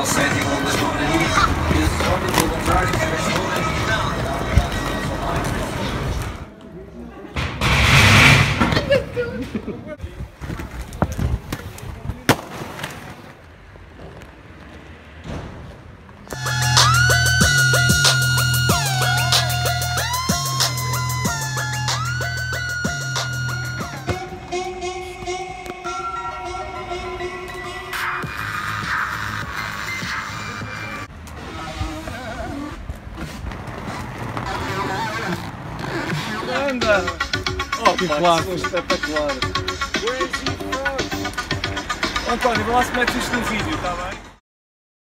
Anda! Oh, que classe! Espetacular! António, vê lá se metes isto no vídeo, está bem?